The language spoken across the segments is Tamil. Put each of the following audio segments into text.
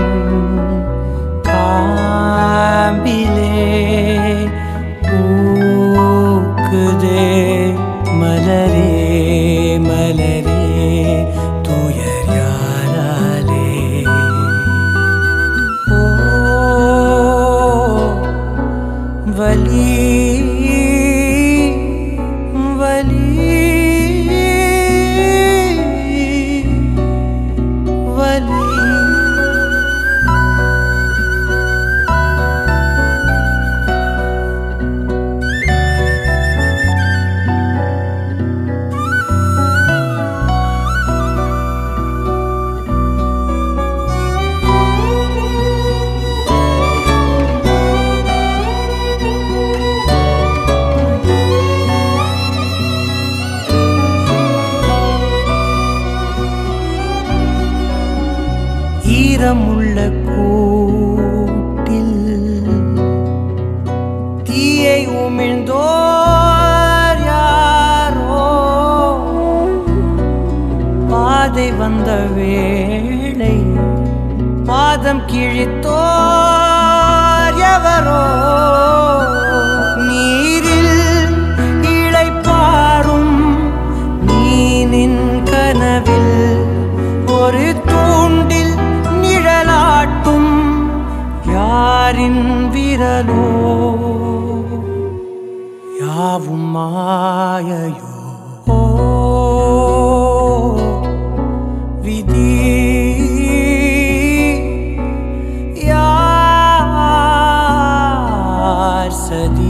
காம்பிலே பூக்குதே மலரே மலரே துயர் யாராலே ஓ வலி ஈரமுள்ள கூட்டில் தீயை உமிழ்ந்தோர் யாரோ பாதை வந்த வேளை பாதம் கிழித்தோர் எவரோ நீரில் இளைப்பாறும் மீனின் கனவில் ஒரு தூண்டில் நிழலாட்டும் யாரின் விரலோ யாவும் மாயையோ ஓ விதி யார் சதி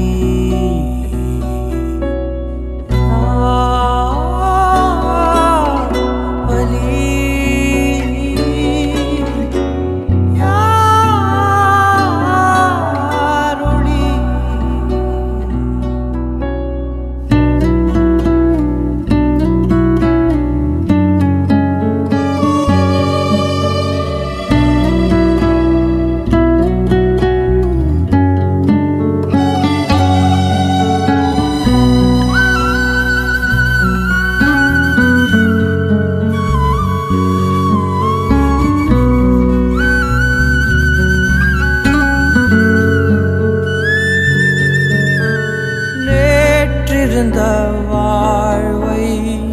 இருந்த வாழ்வை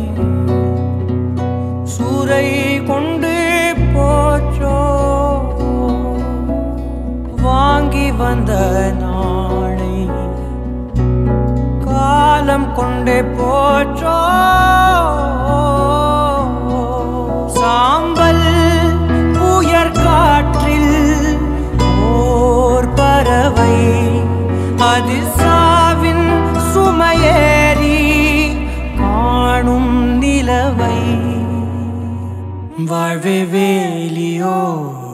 சூறை கொண்டு போச்சோ வாங்கி வந்த நாளை காலம் கொண்டே போச்சோ சாம்பல் உயர் காற்றில் ஓர் பறவை அது சாவின் சுமையேறி காணும் நிலவை வாழ்வே வேலியோ